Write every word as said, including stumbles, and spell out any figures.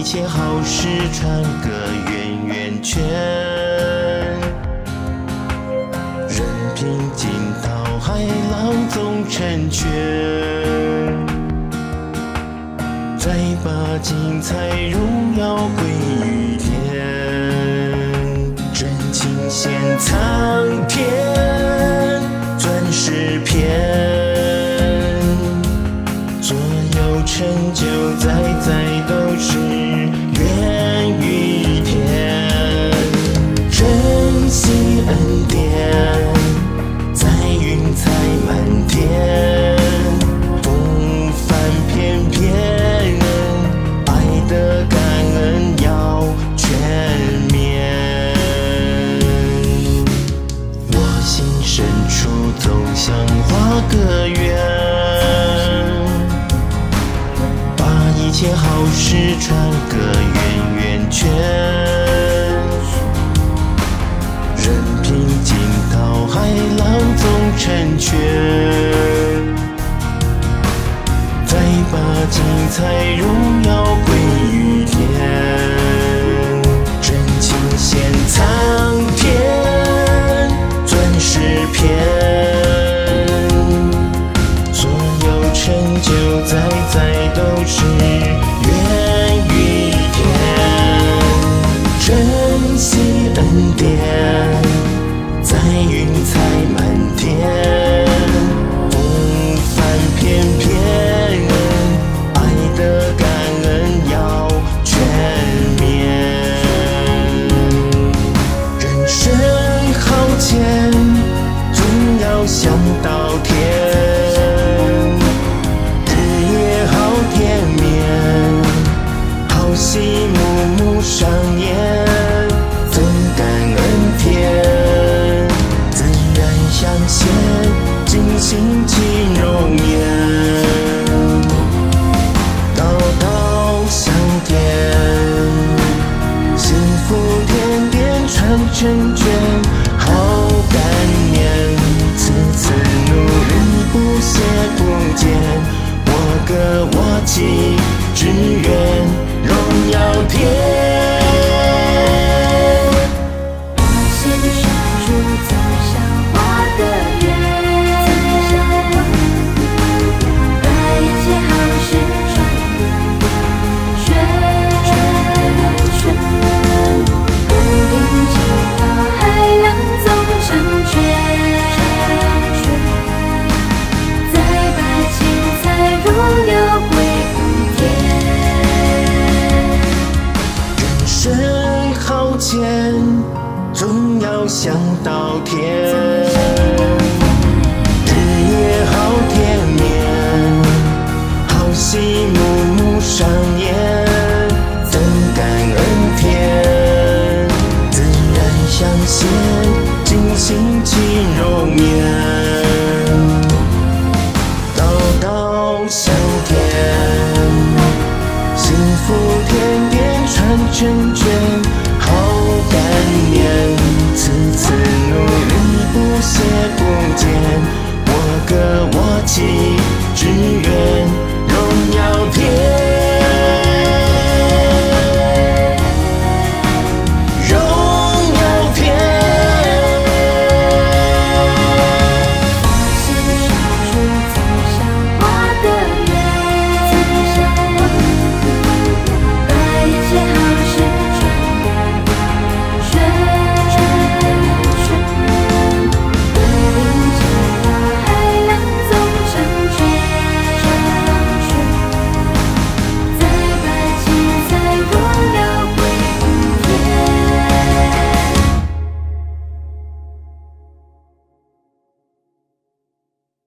切好事传个圆圆圈，任凭惊涛骇浪总成全，再把精彩荣耀归于天，真情献苍天，钻石片。 所有成就在在都是源于天，珍惜恩典，在云彩满天，风帆翩翩，爱的感恩要全面。我心深处总想画个圆。 一切好事传个圆圆圈，任凭惊涛骇浪总成全，再把精彩荣耀归于天，真情献苍天，钻石片。 成就在在都是源于天，珍惜恩典，在云彩满天，风帆翩翩，爱的感恩要全面。人生好浅，总要想到天。 喜暮暮上演，总感恩天，自然象现，尽心尽容颜，道道相添，幸福点点传成卷，好感念，次次努力不懈不减，我歌我泣，只愿。 荣耀天， 我心深处总想画个圆，把一切好事传个圆圈，任凭惊涛骇浪总成全，再把精彩荣耀归于天。 人好浅，总要想到天。日夜好甜绵，好戏幕幕上演，总感恩天，自然象现，尽心尽容颜，道道相添，幸福甜点。 传成卷，好感念，次次努力不懈不减，我歌我泣，只愿。